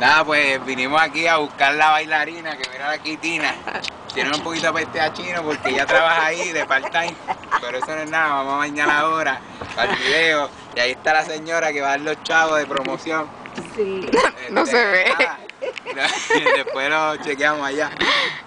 Nada, pues vinimos aquí a buscar la bailarina, que mira aquí Tina. Tiene un poquito de peste a chino porque ella trabaja ahí de part-time. Pero eso no es nada, vamos a bañar ahora para el video. Y ahí está la señora que va a dar los chavos de promoción. Sí, no se ve. Nada, después lo chequeamos allá.